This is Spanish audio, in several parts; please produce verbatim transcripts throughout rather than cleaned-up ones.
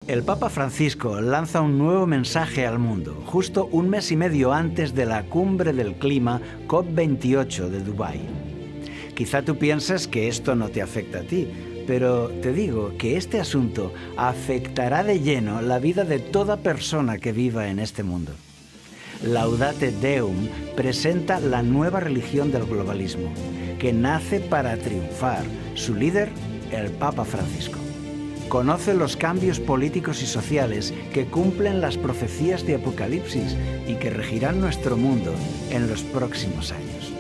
El Papa Francisco lanza un nuevo mensaje al mundo, justo un mes y medio antes de la cumbre del clima COP veintiocho de Dubái. Quizá tú pienses que esto no te afecta a ti, pero te digo que este asunto afectará de lleno la vida de toda persona que viva en este mundo. Laudate Deum presenta la nueva religión del globalismo, que nace para triunfar. Su líder, el Papa Francisco. Conoce los cambios políticos y sociales que cumplen las profecías de Apocalipsis y que regirán nuestro mundo en los próximos años.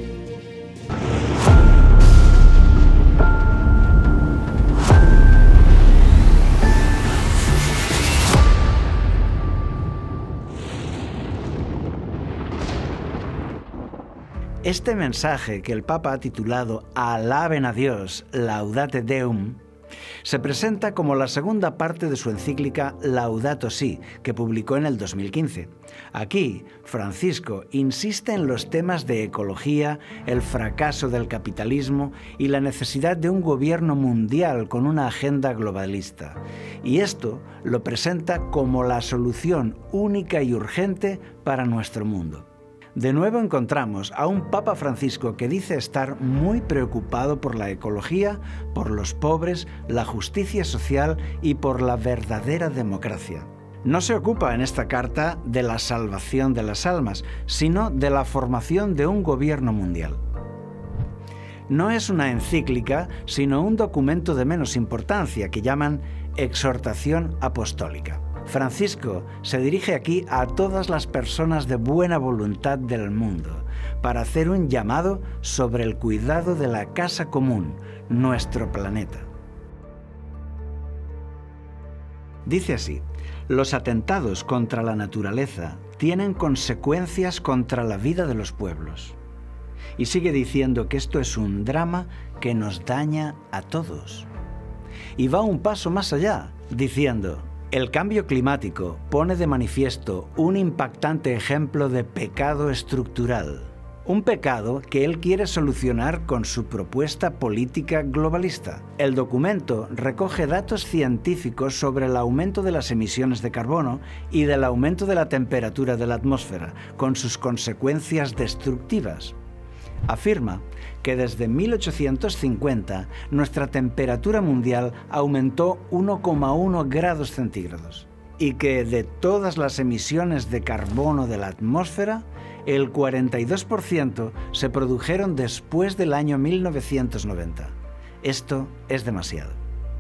Este mensaje que el Papa ha titulado Alaben a Dios, Laudate Deum, se presenta como la segunda parte de su encíclica Laudato Si, que publicó en el dos mil quince. Aquí, Francisco insiste en los temas de ecología, el fracaso del capitalismo y la necesidad de un gobierno mundial con una agenda globalista. Y esto lo presenta como la solución única y urgente para nuestro mundo. De nuevo encontramos a un Papa Francisco que dice estar muy preocupado por la ecología, por los pobres, la justicia social y por la verdadera democracia. No se ocupa en esta carta de la salvación de las almas, sino de la formación de un gobierno mundial. No es una encíclica, sino un documento de menos importancia que llaman Exhortación Apostólica. Francisco se dirige aquí a todas las personas de buena voluntad del mundo para hacer un llamado sobre el cuidado de la casa común, nuestro planeta. Dice así: los atentados contra la naturaleza tienen consecuencias contra la vida de los pueblos. Y sigue diciendo que esto es un drama que nos daña a todos. Y va un paso más allá, diciendo: el cambio climático pone de manifiesto un impactante ejemplo de pecado estructural, un pecado que él quiere solucionar con su propuesta política globalista. El documento recoge datos científicos sobre el aumento de las emisiones de carbono y del aumento de la temperatura de la atmósfera, con sus consecuencias destructivas. Afirma que desde mil ochocientos cincuenta nuestra temperatura mundial aumentó uno coma uno grados centígrados y que de todas las emisiones de carbono de la atmósfera, el cuarenta y dos por ciento se produjeron después del año mil novecientos noventa. Esto es demasiado.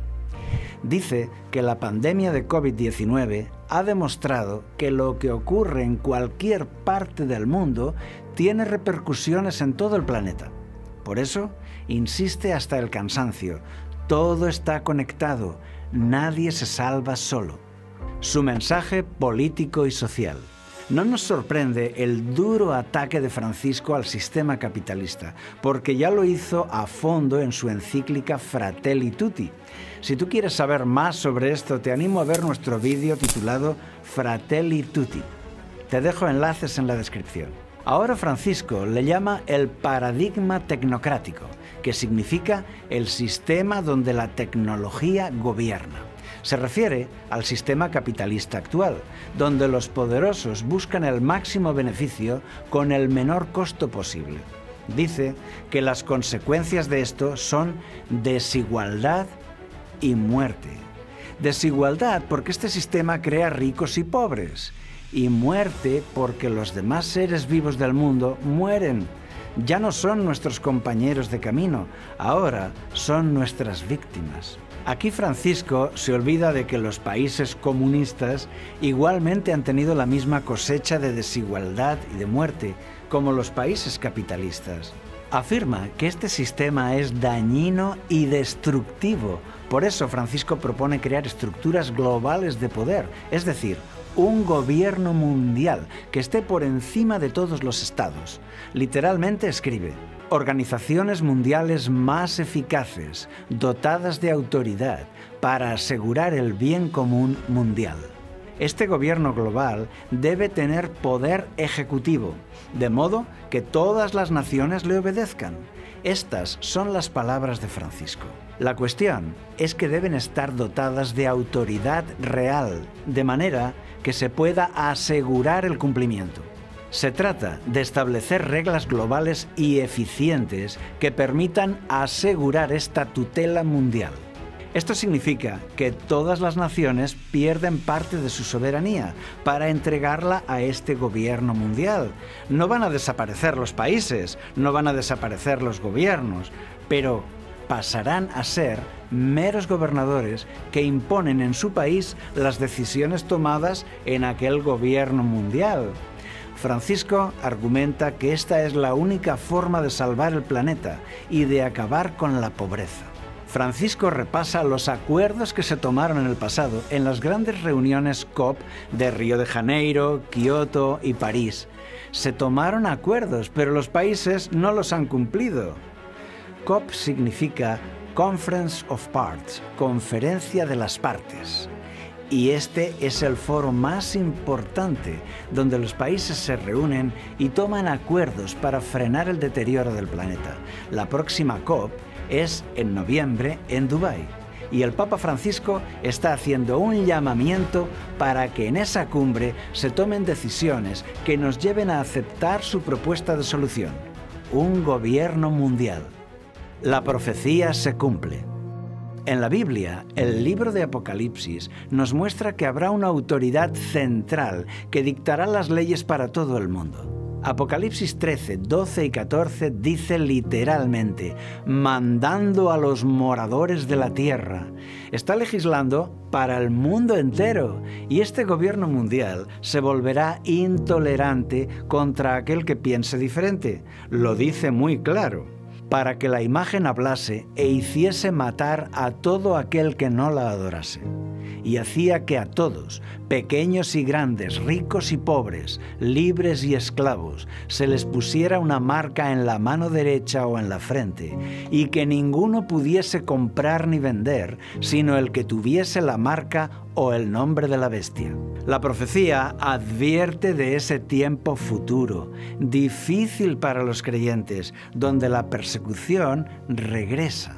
Dice que la pandemia de COVID diecinueve ha demostrado que lo que ocurre en cualquier parte del mundo tiene repercusiones en todo el planeta. Por eso, insiste hasta el cansancio, todo está conectado, nadie se salva solo. Su mensaje político y social. No nos sorprende el duro ataque de Francisco al sistema capitalista, porque ya lo hizo a fondo en su encíclica Fratelli Tutti. Si tú quieres saber más sobre esto, te animo a ver nuestro vídeo titulado Fratelli Tutti. Te dejo enlaces en la descripción. Ahora Francisco le llama el paradigma tecnocrático, que significa el sistema donde la tecnología gobierna. Se refiere al sistema capitalista actual, donde los poderosos buscan el máximo beneficio con el menor costo posible. Dice que las consecuencias de esto son desigualdad y muerte. Desigualdad porque este sistema crea ricos y pobres, y muerte porque los demás seres vivos del mundo mueren. Ya no son nuestros compañeros de camino, ahora son nuestras víctimas. Aquí Francisco se olvida de que los países comunistas igualmente han tenido la misma cosecha de desigualdad y de muerte como los países capitalistas. Afirma que este sistema es dañino y destructivo. Por eso Francisco propone crear estructuras globales de poder, es decir, un gobierno mundial que esté por encima de todos los estados. Literalmente escribe: organizaciones mundiales más eficaces, dotadas de autoridad, para asegurar el bien común mundial. Este gobierno global debe tener poder ejecutivo, de modo que todas las naciones le obedezcan. Estas son las palabras de Francisco. La cuestión es que deben estar dotadas de autoridad real, de manera que se pueda asegurar el cumplimiento. Se trata de establecer reglas globales y eficientes que permitan asegurar esta tutela mundial. Esto significa que todas las naciones pierden parte de su soberanía para entregarla a este gobierno mundial. No van a desaparecer los países, no van a desaparecer los gobiernos, pero pasarán a ser meros gobernadores que imponen en su país las decisiones tomadas en aquel gobierno mundial. Francisco argumenta que esta es la única forma de salvar el planeta y de acabar con la pobreza. Francisco repasa los acuerdos que se tomaron en el pasado en las grandes reuniones COP de Río de Janeiro, Kioto y París. Se tomaron acuerdos, pero los países no los han cumplido. COP significa Conference of Parts, Conferencia de las Partes. Y este es el foro más importante donde los países se reúnen y toman acuerdos para frenar el deterioro del planeta. La próxima COP es en noviembre en Dubái y el Papa Francisco está haciendo un llamamiento para que en esa cumbre se tomen decisiones que nos lleven a aceptar su propuesta de solución: un gobierno mundial. La profecía se cumple. En la Biblia, el libro de Apocalipsis nos muestra que habrá una autoridad central que dictará las leyes para todo el mundo. Apocalipsis trece, doce y catorce dice literalmente, mandando a los moradores de la tierra. Está legislando para el mundo entero y este gobierno mundial se volverá intolerante contra aquel que piense diferente. Lo dice muy claro, para que la imagen hablase e hiciese matar a todo aquel que no la adorase. Y hacía que a todos, pequeños y grandes, ricos y pobres, libres y esclavos, se les pusiera una marca en la mano derecha o en la frente, y que ninguno pudiese comprar ni vender, sino el que tuviese la marca o el nombre de la bestia. La profecía advierte de ese tiempo futuro, difícil para los creyentes, donde la persecución regresa.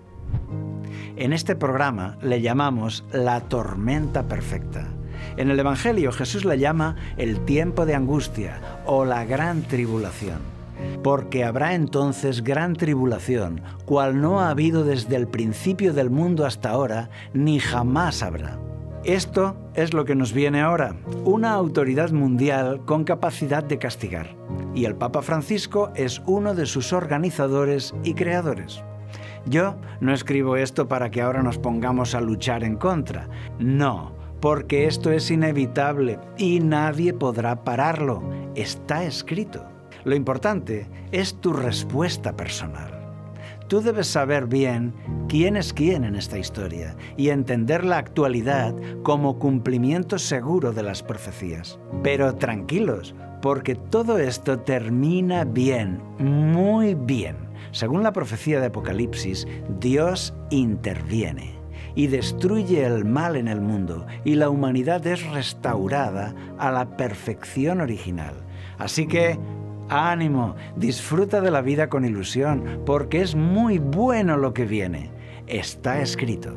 En este programa le llamamos la tormenta perfecta. En el Evangelio Jesús la llama el tiempo de angustia o la gran tribulación. Porque habrá entonces gran tribulación, cual no ha habido desde el principio del mundo hasta ahora, ni jamás habrá. Esto es lo que nos viene ahora, una autoridad mundial con capacidad de castigar. Y el Papa Francisco es uno de sus organizadores y creadores. Yo no escribo esto para que ahora nos pongamos a luchar en contra. No, porque esto es inevitable y nadie podrá pararlo. Está escrito. Lo importante es tu respuesta personal. Tú debes saber bien quién es quién en esta historia y entender la actualidad como cumplimiento seguro de las profecías. Pero tranquilos, porque todo esto termina bien, muy bien. Según la profecía de Apocalipsis, Dios interviene y destruye el mal en el mundo y la humanidad es restaurada a la perfección original. Así que, ánimo, disfruta de la vida con ilusión, porque es muy bueno lo que viene. Está escrito.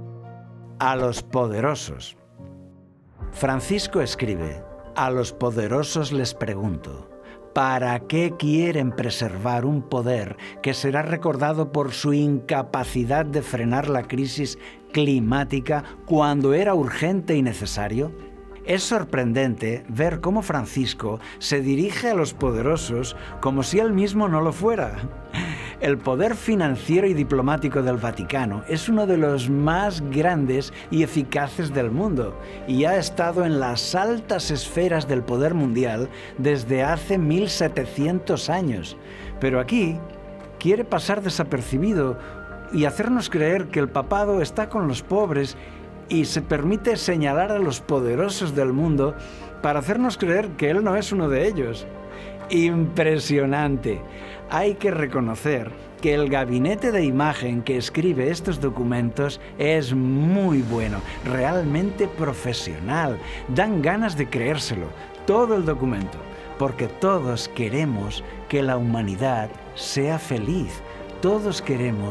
A los poderosos. Francisco escribe, a los poderosos les pregunto, ¿para qué quieren preservar un poder que será recordado por su incapacidad de frenar la crisis climática cuando era urgente y necesario? Es sorprendente ver cómo Francisco se dirige a los poderosos como si él mismo no lo fuera. El poder financiero y diplomático del Vaticano es uno de los más grandes y eficaces del mundo y ha estado en las altas esferas del poder mundial desde hace mil setecientos años. Pero aquí quiere pasar desapercibido y hacernos creer que el papado está con los pobres y se permite señalar a los poderosos del mundo para hacernos creer que él no es uno de ellos. Impresionante. Hay que reconocer que el gabinete de imagen que escribe estos documentos es muy bueno, realmente profesional. Dan ganas de creérselo, todo el documento, porque todos queremos que la humanidad sea feliz. Todos queremos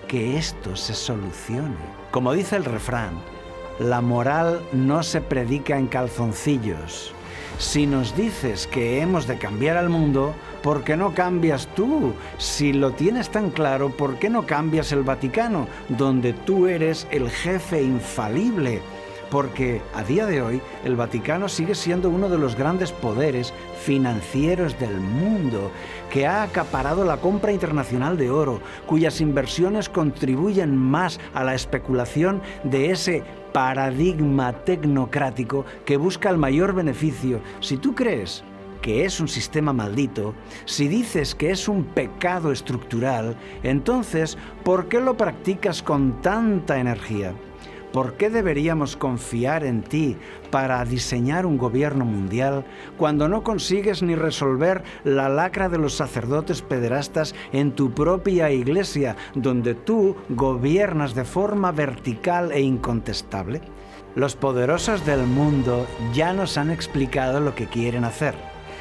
que esto se solucione. Como dice el refrán, la moral no se predica en calzoncillos. Si nos dices que hemos de cambiar al mundo, ¿por qué no cambias tú? Si lo tienes tan claro, ¿por qué no cambias el Vaticano, donde tú eres el jefe infalible? Porque a día de hoy el Vaticano sigue siendo uno de los grandes poderes financieros del mundo, que ha acaparado la compra internacional de oro, cuyas inversiones contribuyen más a la especulación de ese paradigma tecnocrático que busca el mayor beneficio. Si tú crees que es un sistema maldito, si dices que es un pecado estructural, entonces, ¿por qué lo practicas con tanta energía? ¿Por qué deberíamos confiar en ti para diseñar un gobierno mundial cuando no consigues ni resolver la lacra de los sacerdotes pederastas en tu propia iglesia, donde tú gobiernas de forma vertical e incontestable? Los poderosos del mundo ya nos han explicado lo que quieren hacer.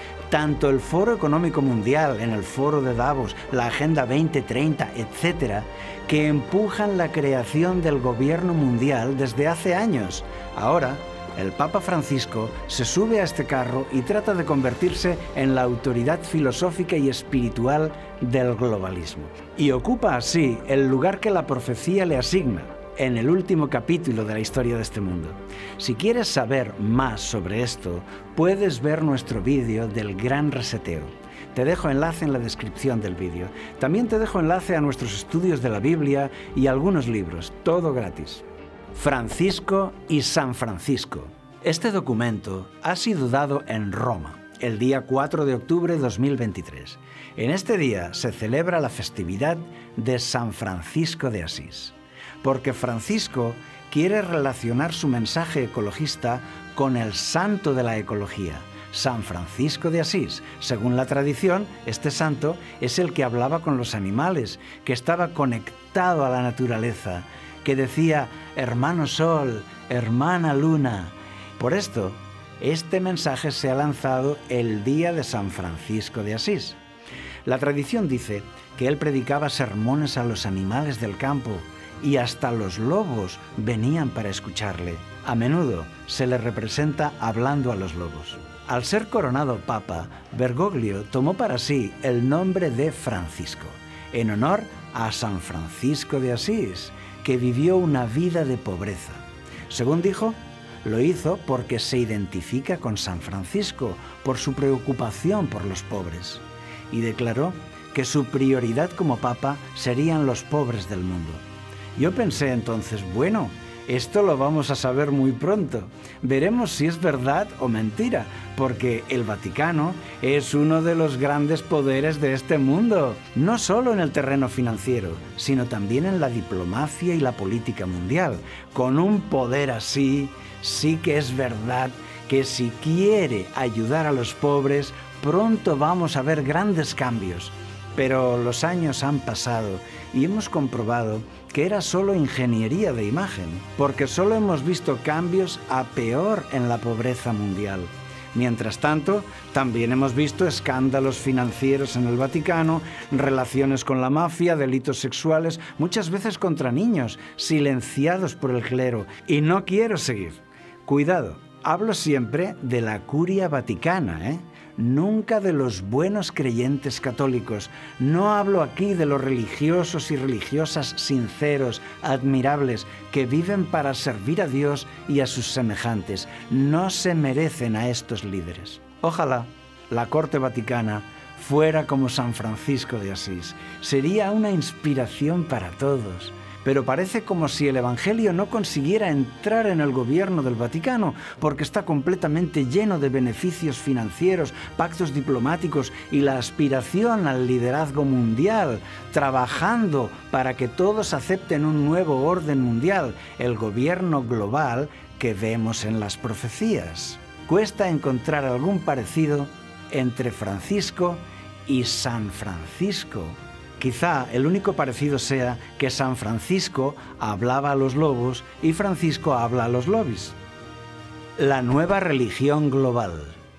Tanto el Foro Económico Mundial, en el Foro de Davos, la Agenda veinte treinta, etcétera, que empujan la creación del gobierno mundial desde hace años. Ahora, el Papa Francisco se sube a este carro y trata de convertirse en la autoridad filosófica y espiritual del globalismo. Y ocupa así el lugar que la profecía le asigna en el último capítulo de la historia de este mundo. Si quieres saber más sobre esto, puedes ver nuestro vídeo del Gran Reseteo. Te dejo enlace en la descripción del vídeo. También te dejo enlace a nuestros estudios de la Biblia y algunos libros, todo gratis. Francisco y San Francisco. Este documento ha sido dado en Roma el día cuatro de octubre de dos mil veintitrés. En este día se celebra la festividad de San Francisco de Asís, porque Francisco quiere relacionar su mensaje ecologista con el santo de la ecología, San Francisco de Asís. Según la tradición, este santo es el que hablaba con los animales, que estaba conectado a la naturaleza, que decía, hermano sol, hermana luna. Por esto, este mensaje se ha lanzado el día de San Francisco de Asís. La tradición dice que él predicaba sermones a los animales del campo, y hasta los lobos venían para escucharle. A menudo se le representa hablando a los lobos. Al ser coronado papa, Bergoglio tomó para sí el nombre de Francisco, en honor a San Francisco de Asís, que vivió una vida de pobreza. Según dijo, lo hizo porque se identifica con San Francisco por su preocupación por los pobres, y declaró que su prioridad como papa serían los pobres del mundo. Yo pensé entonces, bueno, esto lo vamos a saber muy pronto. Veremos si es verdad o mentira, porque el Vaticano es uno de los grandes poderes de este mundo, no solo en el terreno financiero, sino también en la diplomacia y la política mundial. Con un poder así, sí que es verdad que si quiere ayudar a los pobres, pronto vamos a ver grandes cambios. Pero los años han pasado y hemos comprobado que era solo ingeniería de imagen, porque solo hemos visto cambios a peor en la pobreza mundial. Mientras tanto, también hemos visto escándalos financieros en el Vaticano, relaciones con la mafia, delitos sexuales, muchas veces contra niños, silenciados por el clero. Y no quiero seguir. Cuidado, hablo siempre de la curia vaticana, ¿eh? Nunca de los buenos creyentes católicos. No hablo aquí de los religiosos y religiosas sinceros, admirables, que viven para servir a Dios y a sus semejantes. No se merecen a estos líderes. Ojalá la corte vaticana fuera como San Francisco de Asís. Sería una inspiración para todos. Pero parece como si el Evangelio no consiguiera entrar en el gobierno del Vaticano, porque está completamente lleno de beneficios financieros, pactos diplomáticos y la aspiración al liderazgo mundial, trabajando para que todos acepten un nuevo orden mundial, el gobierno global que vemos en las profecías. Cuesta encontrar algún parecido entre Francisco y San Francisco. Quizá el único parecido sea que San Francisco hablaba a los lobos y Francisco habla a los lobis. La nueva religión global.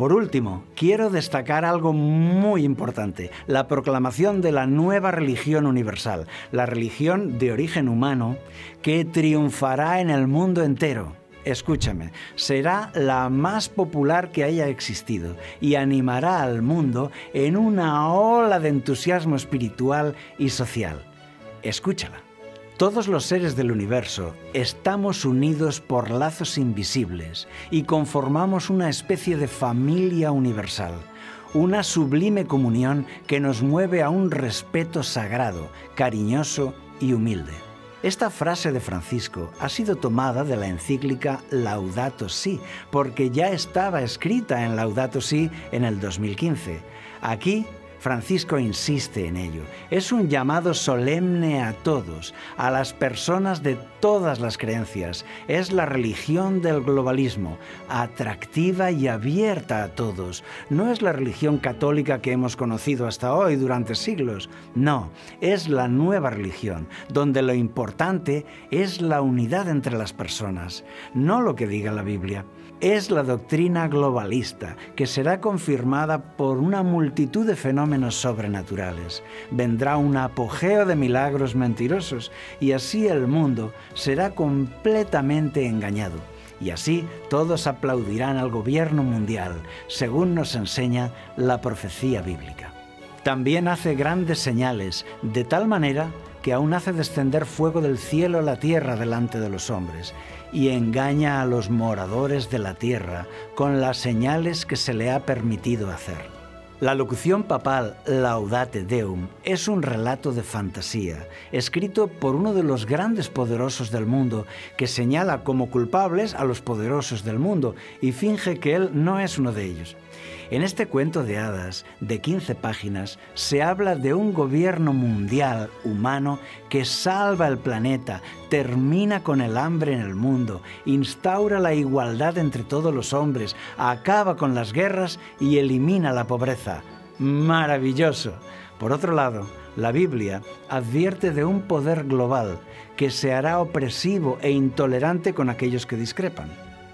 Por último, quiero destacar algo muy importante, la proclamación de la nueva religión universal, la religión de origen humano que triunfará en el mundo entero. Escúchame, será la más popular que haya existido y animará al mundo en una ola de entusiasmo espiritual y social. Escúchala. Todos los seres del universo estamos unidos por lazos invisibles y conformamos una especie de familia universal, una sublime comunión que nos mueve a un respeto sagrado, cariñoso y humilde. Esta frase de Francisco ha sido tomada de la encíclica Laudato Si, porque ya estaba escrita en Laudato Si en el dos mil quince. Aquí, Francisco insiste en ello. Es un llamado solemne a todos, a las personas de todas las creencias. Es la religión del globalismo, atractiva y abierta a todos. No es la religión católica que hemos conocido hasta hoy durante siglos. No, es la nueva religión, donde lo importante es la unidad entre las personas, no lo que diga la Biblia. Es la doctrina globalista, que será confirmada por una multitud de fenómenos sobrenaturales. Vendrá un apogeo de milagros mentirosos y así el mundo será completamente engañado. Y así todos aplaudirán al gobierno mundial, según nos enseña la profecía bíblica. También hace grandes señales, de tal manera que aún hace descender fuego del cielo a la tierra delante de los hombres, y engaña a los moradores de la tierra con las señales que se le ha permitido hacer. La locución papal Laudate Deum es un relato de fantasía, escrito por uno de los grandes poderosos del mundo, que señala como culpables a los poderosos del mundo y finge que él no es uno de ellos. En este cuento de hadas, de quince páginas, se habla de un gobierno mundial humano que salva el planeta, termina con el hambre en el mundo, instaura la igualdad entre todos los hombres, acaba con las guerras y elimina la pobreza. ¡Maravilloso! Por otro lado, la Biblia advierte de un poder global que se hará opresivo e intolerante con aquellos que discrepan.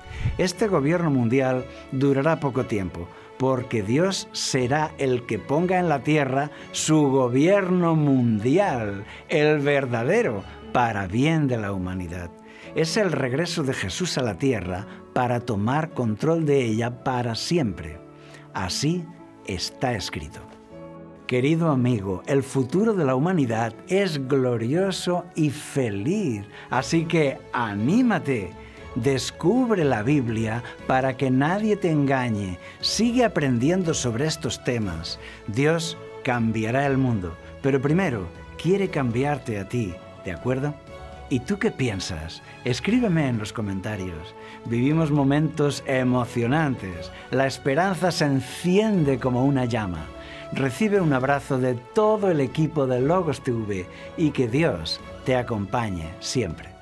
Este gobierno mundial durará poco tiempo, porque Dios será el que ponga en la tierra su gobierno mundial, el verdadero, para bien de la humanidad. Es el regreso de Jesús a la tierra para tomar control de ella para siempre. Así está escrito. Querido amigo, el futuro de la humanidad es glorioso y feliz, así que anímate. Descubre la Biblia para que nadie te engañe. Sigue aprendiendo sobre estos temas. Dios cambiará el mundo, pero primero quiere cambiarte a ti, ¿de acuerdo? ¿Y tú qué piensas? Escríbeme en los comentarios. Vivimos momentos emocionantes. La esperanza se enciende como una llama. Recibe un abrazo de todo el equipo de Logos T V y que Dios te acompañe siempre.